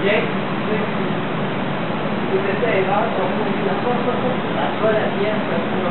bien, tu sais, erreur, on peut la fois, la pièce,